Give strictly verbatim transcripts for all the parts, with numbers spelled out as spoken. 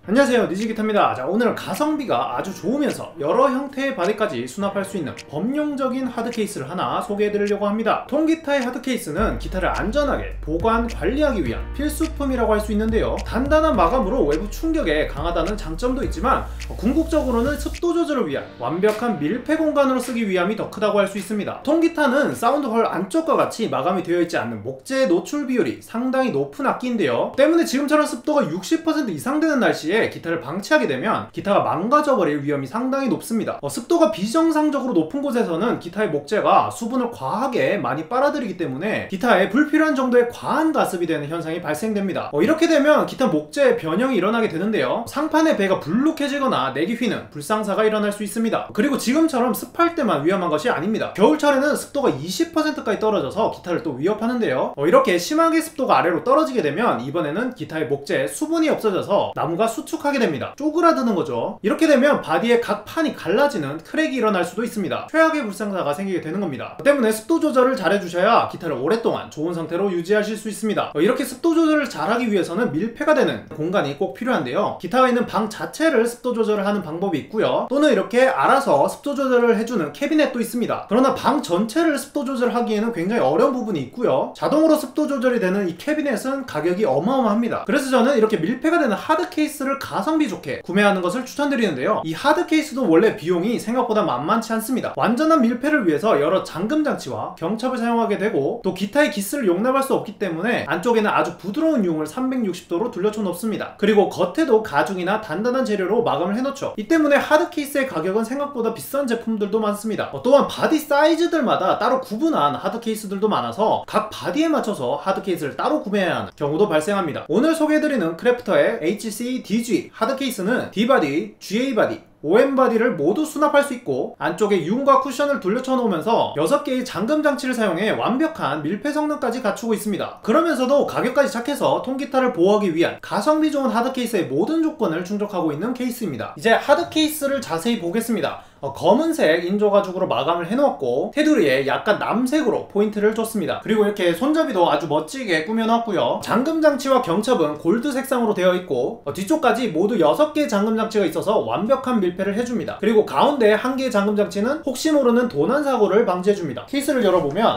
안녕하세요, 니지기타입니다. 자, 오늘은 가성비가 아주 좋으면서 여러 형태의 바디까지 수납할 수 있는 범용적인 하드 케이스를 하나 소개해드리려고 합니다. 통기타의 하드 케이스는 기타를 안전하게 보관, 관리하기 위한 필수품이라고 할 수 있는데요. 단단한 마감으로 외부 충격에 강하다는 장점도 있지만 궁극적으로는 습도 조절을 위한 완벽한 밀폐 공간으로 쓰기 위함이 더 크다고 할 수 있습니다. 통기타는 사운드홀 안쪽과 같이 마감이 되어 있지 않는 목재 노출 비율이 상당히 높은 악기인데요. 때문에 지금처럼 습도가 육십 퍼센트 이상 되는 날씨에 기타를 방치하게 되면 기타가 망가져버릴 위험이 상당히 높습니다. 어, 습도가 비정상적으로 높은 곳에서는 기타의 목재가 수분을 과하게 많이 빨아들이기 때문에 기타에 불필요한 정도의 과한 가습이 되는 현상이 발생됩니다. 어, 이렇게 되면 기타 목재의 변형이 일어나게 되는데요. 상판의 배가 불룩해지거나 내기 휘는 불상사가 일어날 수 있습니다. 그리고 지금처럼 습할 때만 위험한 것이 아닙니다. 겨울철에는 습도가 이십 퍼센트까지 떨어져서 기타를 또 위협하는데요. 어, 이렇게 심하게 습도가 아래로 떨어지게 되면 이번에는 기타의 목재에 수분이 없어져서 나무가 수축하게 됩니다. 쪼그라드는 거죠. 이렇게 되면 바디의 각 판이 갈라지는 크랙이 일어날 수도 있습니다. 최악의 불상사가 생기게 되는 겁니다. 때문에 습도 조절을 잘 해주셔야 기타를 오랫동안 좋은 상태로 유지하실 수 있습니다. 이렇게 습도 조절을 잘하기 위해서는 밀폐가 되는 공간이 꼭 필요한데요. 기타가 있는 방 자체를 습도 조절을 하는 방법이 있고요. 또는 이렇게 알아서 습도 조절을 해주는 캐비넷도 있습니다. 그러나 방 전체를 습도 조절하기에는 굉장히 어려운 부분이 있고요. 자동으로 습도 조절이 되는 이 캐비넷은 가격이 어마어마합니다. 그래서 저는 이렇게 밀폐가 되는 하드 케이스를 가성비 좋게 구매하는 것을 추천드리는데요. 이 하드 케이스도 원래 비용이 생각보다 만만치 않습니다. 완전한 밀폐를 위해서 여러 잠금 장치와 경첩을 사용하게 되고 또 기타의 기스를 용납할 수 없기 때문에 안쪽에는 아주 부드러운 융을 삼백육십 도로 둘러쳐 놓습니다. 그리고 겉에도 가죽이나 단단한 재료로 마감을 해놓죠. 이 때문에 하드 케이스의 가격은 생각보다 비싼 제품들도 많습니다. 어, 또한 바디 사이즈들마다 따로 구분한 하드 케이스들도 많아서 각 바디에 맞춰서 하드 케이스를 따로 구매해야 하는 경우도 발생합니다. 오늘 소개해드리는 크래프터의 에이치씨 디지 하드 케이스는 D바디, 지에이바디, 오엠바디를 모두 수납할 수 있고 안쪽에 융과 쿠션을 둘러쳐 놓으면서 여섯 개의 잠금 장치를 사용해 완벽한 밀폐 성능까지 갖추고 있습니다. 그러면서도 가격까지 착해서 통기타를 보호하기 위한 가성비 좋은 하드 케이스의 모든 조건을 충족하고 있는 케이스입니다. 이제 하드 케이스를 자세히 보겠습니다. 어, 검은색 인조 가죽으로 마감을 해놓았고 테두리에 약간 남색으로 포인트를 줬습니다. 그리고 이렇게 손잡이도 아주 멋지게 꾸며놨고요. 잠금 장치와 경첩은 골드 색상으로 되어 있고 어, 뒤쪽까지 모두 여섯 개의 잠금 장치가 있어서 완벽한 밀폐를 해줍니다. 그리고 가운데 한 개의 잠금 장치는 혹시 모르는 도난 사고를 방지해줍니다. 케이스를 열어보면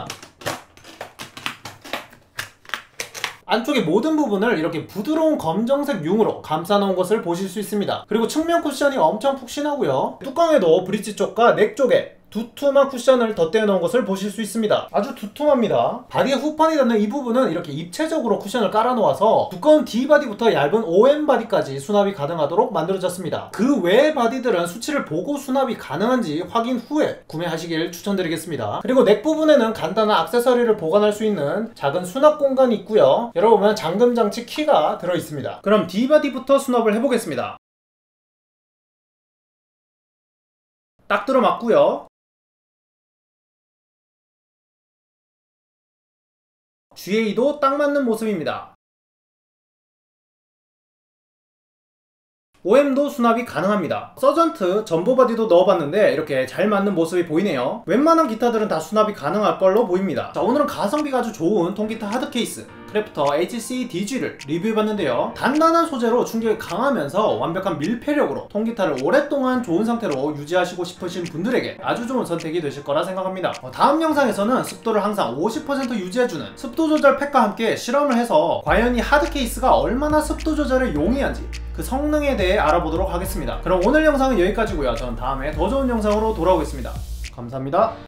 안쪽의 모든 부분을 이렇게 부드러운 검정색 융으로 감싸놓은 것을 보실 수 있습니다. 그리고 측면 쿠션이 엄청 푹신하고요. 뚜껑에도 브릿지 쪽과 넥 쪽에 두툼한 쿠션을 덧대어 놓은 것을 보실 수 있습니다. 아주 두툼합니다. 바디의 후판이 닿는 이 부분은 이렇게 입체적으로 쿠션을 깔아 놓아서 두꺼운 D바디부터 얇은 오엠바디까지 수납이 가능하도록 만들어졌습니다. 그 외의 바디들은 수치를 보고 수납이 가능한지 확인 후에 구매하시길 추천드리겠습니다. 그리고 넥 부분에는 간단한 액세서리를 보관할 수 있는 작은 수납 공간이 있고요. 열어보면 잠금 장치 키가 들어있습니다. 그럼 D바디부터 수납을 해보겠습니다. 딱 들어맞고요. 지에이도 딱 맞는 모습입니다. 오엠도 수납이 가능합니다. 서전트 전보바디도 넣어봤는데 이렇게 잘 맞는 모습이 보이네요. 웬만한 기타들은 다 수납이 가능할 걸로 보입니다. 자, 오늘은 가성비가 아주 좋은 통기타 하드 케이스 크래프터 에이치씨 디지를 리뷰해봤는데요. 단단한 소재로 충격이 강하면서 완벽한 밀폐력으로 통기타를 오랫동안 좋은 상태로 유지하시고 싶으신 분들에게 아주 좋은 선택이 되실 거라 생각합니다. 어, 다음 영상에서는 습도를 항상 오십 퍼센트 유지해주는 습도 조절 팩과 함께 실험을 해서 과연 이 하드 케이스가 얼마나 습도 조절에 용이한지 그 성능에 대해 알아보도록 하겠습니다. 그럼 오늘 영상은 여기까지고요. 전 다음에 더 좋은 영상으로 돌아오겠습니다. 감사합니다.